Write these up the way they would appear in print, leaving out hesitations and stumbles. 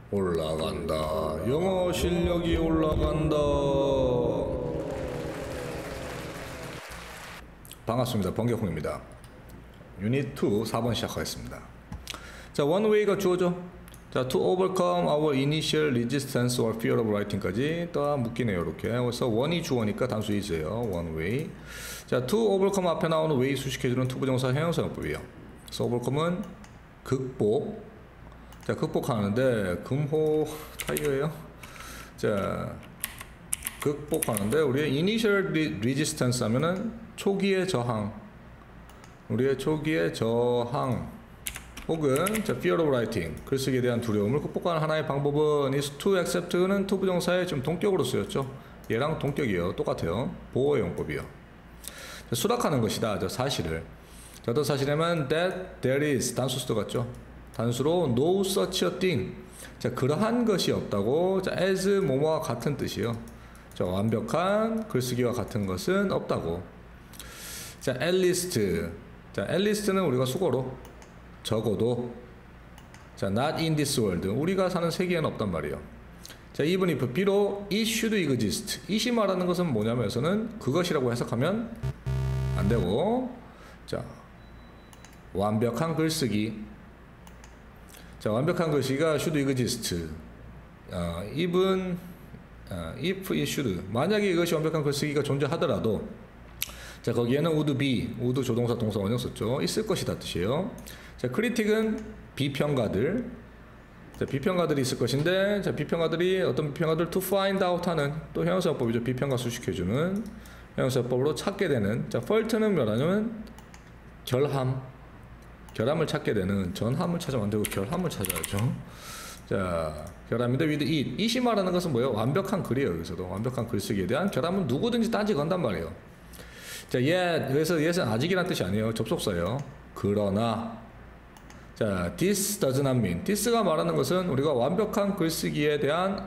올라간다. 영어 실력이 올라간다. 반갑습니다. 번개콩입니다. 유닛 2 4번 시작하겠습니다. 자, one way가 주어져. 자, to overcome our initial resistance or fear of writing까지 또 묶이네요. 이렇게. 그래서 one이 주어니까 단수 있어요. one way. 자, to overcome 앞에 나오는 way 수식해주는 투부정사 형용사용법이에요. 그래서 overcome은 극복. 자, 극복하는데 금호 타이어예요. 자, 극복하는데 우리의 initial resistance 하면은 초기의 저항. 우리의 초기의 저항. 혹은 자, fear of writing, 글쓰기에 대한 두려움을 극복하는 하나의 방법은 is to accept는 투부정사의 좀 동격으로 쓰였죠. 얘랑 동격이요. 똑같아요. 보호용법이요. 자, 수락하는 것이다. 저 사실을. 자, 어떤 사실이냐면 that there is 단수도 같죠. 단수로 no such a thing. 자, 그러한 것이 없다고. 자, as 뭐뭐와 같은 뜻이요. 자, 완벽한 글쓰기와 같은 것은 없다고. 자, at least. 자, at least는 우리가 수거로 적어도. 자, not in this world. 우리가 사는 세계에는 없단 말이에요. 자, even if 비록 it should exist. it이 말하는 것은 뭐냐면서는 그것이라고 해석하면 안 되고. 자, 완벽한 글쓰기. 자, 완벽한 글쓰기가 should exist. even if it should. 만약에 이것이 완벽한 글쓰기가 존재하더라도 자, 거기에는 would be, would 조동사 동사 원형 썼죠. 있을 것이다 뜻이에요. 자, 크리틱은 비평가들. 자, 비평가들이 있을 것인데, 자, 비평가들이 어떤 비평가들 to find out 하는 또 형용사법이죠. 비평가 수식해주는 형용사법으로 찾게 되는. 자, fault는 뭐냐면 결함. 결함을 찾게 되는. 전함을 찾으면 안 되고 결함을 찾아야죠. 자, 결함인데 with it. it이 말하는 것은 뭐예요? 완벽한 글이에요. 여기서도 완벽한 글쓰기에 대한 결함은 누구든지 딴지 건단 말이에요. 자, yet. 그래서 yet은 아직이란 뜻이 아니에요. 접속사예요. 그러나. 자, this does not mean. this가 말하는 것은 우리가 완벽한 글쓰기에 대한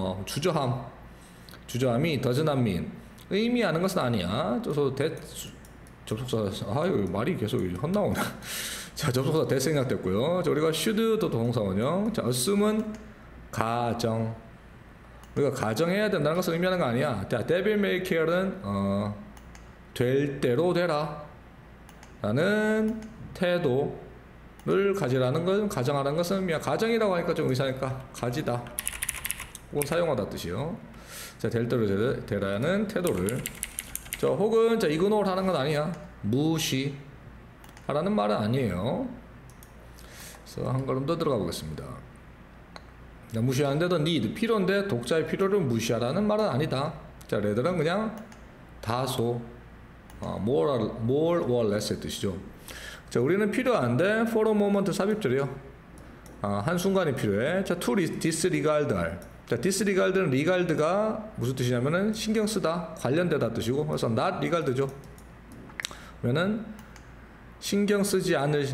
주저함이 does not mean. 의미하는 것은 아니야. 그래서 접속사. 아유, 말이 계속 헛나오네. 자, 접속사 that 생략됐고요. 자, 우리가 should 도 동사 원형. 자, assume은 가정. 우리가 가정해야 된다는 것을 의미하는 거 아니야. 자, devil may care는 될 대로 되라 라는 태도를 가지라는 것은, 가정하라는 것은 가정이라고 하니까 좀 의사니까 가지다 혹은 사용하다 뜻이요. 자, 될 대로 되라는 태도를. 자, 혹은 자, 이그노를 하는 건 아니야. 무시 하라는 말은 아니에요. 그래서 한 걸음 더 들어가 보겠습니다. 자, 무시하는데도 need 필요인데 독자의 필요를 무시하라는 말은 아니다. 자, rather는 그냥 다소 more or less의 뜻이죠. 자, 우리는 필요한데 for a moment 삽입절이요. 한순간이 필요해. 자, to disregard. 자, disregard는 regard가 무슨 뜻이냐면은 신경 쓰다, 관련되다 뜻이고, 그래서 not regard죠. 그러면은 신경 쓰지 않을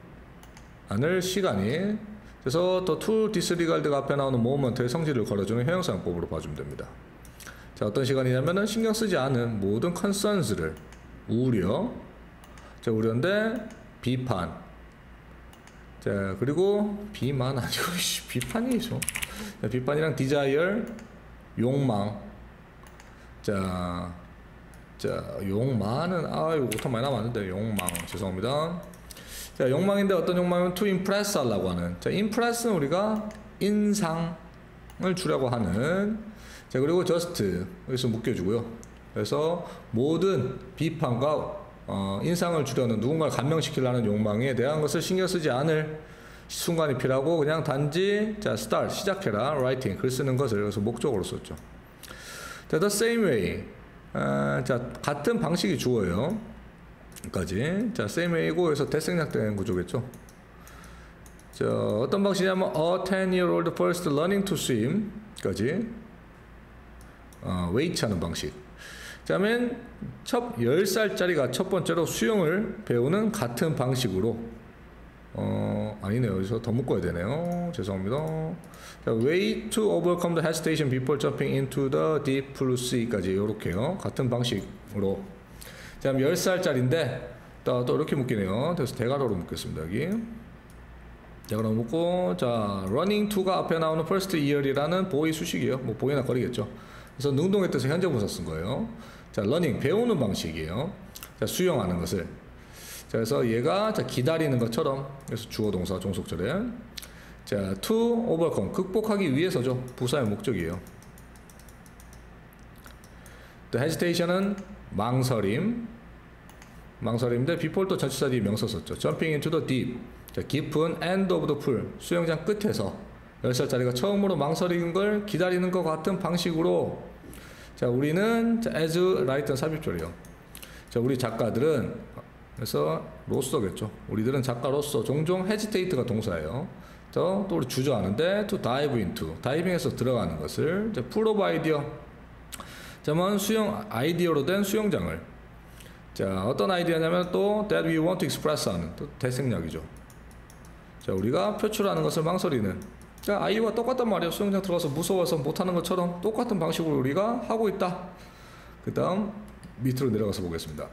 시간이. 그래서 또 to disregard가 앞에 나오는 moment의 성질을 걸어주는 형용사용법으로 봐주면 됩니다. 자, 어떤 시간이냐면은 신경 쓰지 않은 모든 concerns를. 우려. 자, 우려인데 비판. 자, 그리고 비만 아니고 비판이죠. 자, 비판이랑 desire 욕망. 자, 욕망은 이거 오타 많이 나왔는데 욕망 죄송합니다. 자, 욕망인데 어떤 욕망이면 to impress 하려고 하는. 자, impress는 우리가 인상을 주려고 하는. 자, 그리고 just 여기서 묶여주고요. 그래서 모든 비판과 인상을 주려는, 누군가를 감명시키려는 욕망에 대한 것을 신경 쓰지 않을 순간이 필요하고, 그냥 단지 자, start 시작해라 writing 글 쓰는 것을. 그래서 목적으로 썼죠. 자, the same way. 자, 같은 방식이 주어요. 까지. 자, same way고 여기서 대생략된 구조겠죠. 자, 어떤 방식이냐면 a 10-year-old first learning to swim 까지. 웨이트 하는 방식. 자, 맨 10살짜리가 첫 번째로 수영을 배우는 같은 방식으로. 아니네요. 여기서 더 묶어야 되네요. 죄송합니다. 자, way to overcome the hesitation before jumping into the deep blue sea까지 이렇게요. 같은 방식으로. 자, 10살짜리인데 또 이렇게 묶이네요. 그래서 대괄호로 묶겠습니다. 여기. 자, 그럼 묻고, 자, running to가 앞에 나오는 first year이라는 보이 수식이에요. 뭐 보이나 거리겠죠. 그래서 능동의 뜻의 현재 분사 쓴 거예요. 자, learning 배우는 방식이에요. 자, 수용하는 것을. 자, 그래서 얘가 자, 기다리는 것처럼, 그래서 주어 동사 종속절에. 자, to overcome 극복하기 위해서죠. 부사의 목적이에요. The hesitation은 망설임인데 before 또 전치사 뒤에 명사 썼죠. Jumping into the deep. 자, 깊은 end of the pool. 수영장 끝에서 10살짜리가 처음으로 망설이는 걸 기다리는 것 같은 방식으로. 자, 우리는 자, as write는 삽입절이에요. 자, 우리 작가들은 그래서 로서겠죠. 우리들은 작가로서 종종 hesitate가 동사예요. 또 우리 주저하는데 to dive into 다이빙해서 들어가는 것을 자, full of idea. 자면 수영 아이디어로 된 수영장을. 자, 어떤 아이디어냐면 또 that we want to express 하는 또 대생략이죠. 자, 우리가 표출하는 것을 망설이는. 자, 아이와 똑같단 말이에요. 수영장 들어가서 무서워서 못하는 것처럼 똑같은 방식으로 우리가 하고 있다. 그 다음 밑으로 내려가서 보겠습니다.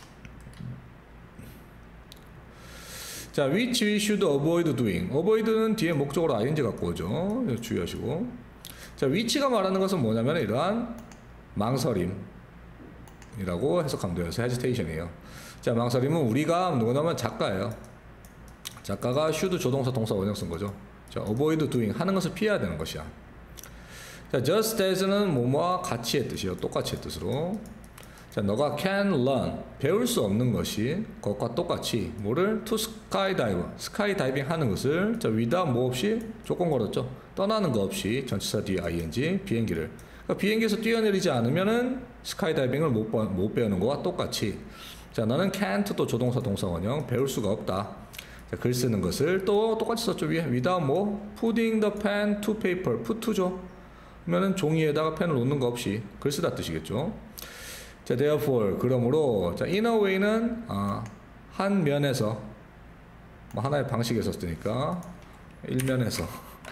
자, which we should avoid doing. avoid는 뒤에 목적으로 ing 갖고 오죠. 주의하시고. 자, which가 말하는 것은 뭐냐면 이러한 망설임이라고 해석하면 돼요. hesitation이에요. 자, 망설임은 우리가 누구냐면 작가예요. 작가가 should 조동사 동사 원형 쓴 거죠. 자, avoid doing 하는 것을 피해야 되는 것이야. 자, just as는 뭐뭐와 같이의 뜻이에요. 똑같이의 뜻으로. 자, 너가 can learn 배울 수 없는 것이 그것과 똑같이 뭐를 to skydive 스카이다이빙 하는 것을 자, without 뭐 없이 조건 걸었죠. 떠나는 거 없이 전치사 뒤에 ing 비행기를. 그러니까 비행기에서 뛰어내리지 않으면은 스카이다이빙을 못 배우는 거와 똑같이. 자, 너는 can't 또 조동사 동사 원형 배울 수가 없다. 자, 글 쓰는 것을 또 똑같이 썼죠. 위에 without 뭐 putting the pen to paper put to죠. 그러면은 종이에다가 펜을 놓는 거 없이 글 쓰다 뜻이겠죠. 자, therefore 그러므로 자, in a way는 한 면에서 뭐 하나의 방식에서 쓰니까 일면에서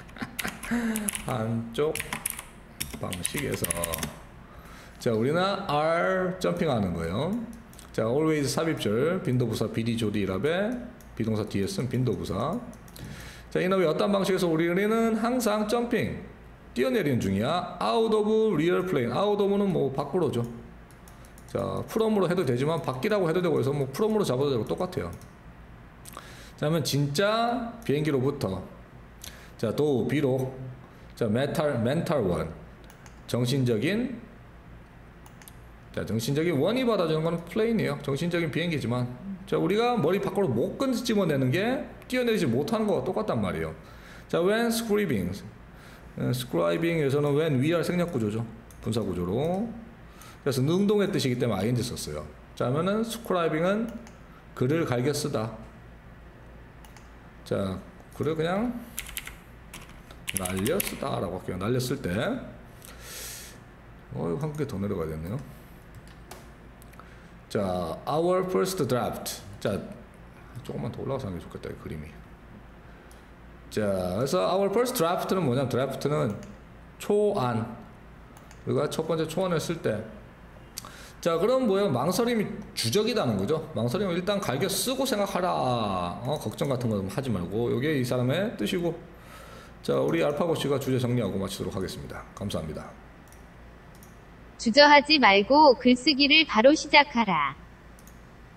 한쪽 방식에서. 자, 우리는 are 점핑하는 거예요. 자, always 삽입절 빈도부사 bd 조디 이랍에 비동사 뒤에 쓴 빈도부사. 자, in a way 어떤 방식에서 우리는 항상 점핑 뛰어내리는 중이야. out of real plane. out of는 뭐 밖으로죠. 자, from으로 해도 되지만 밖이라고 해도 되고 해서 뭐 from으로 잡아도 되고 똑같아요. 자, 그러면 진짜 비행기로부터. 자, 또 비록 자, mental one 정신적인. 자, 정신적인 원이 받아주는 건 플레인이에요. 정신적인 비행기지만 자, 우리가 머리 밖으로 못 집어내는 게 뛰어내리지 못하는 거와 똑같단 말이에요. 자, when scribing에서는 when we are 생략 구조죠. 분사 구조로. 그래서 능동의 뜻이기 때문에 ing 썼어요. 자, 하면은 scribing은 글을 갈겨 쓰다. 자, 글을 그냥 날려 쓰다라고 할게요. 날려 쓸 때. 한 개 더 내려가야 되네요. 자, our first draft. 자, 조금만 더 올라가서 하는 게 좋겠다, 이 그림이. 자, 그래서 our first draft는 뭐냐면 draft는 초안. 우리가 첫 번째 초안을 쓸 때. 자, 그럼 뭐예요? 망설임이 주적이다는 거죠. 망설임을 일단 갈겨 쓰고 생각하라. 걱정 같은 거 하지 말고. 이게 이 사람의 뜻이고. 자, 우리 알파고씨가 주제 정리하고 마치도록 하겠습니다. 감사합니다. 주저하지 말고 글쓰기를 바로 시작하라.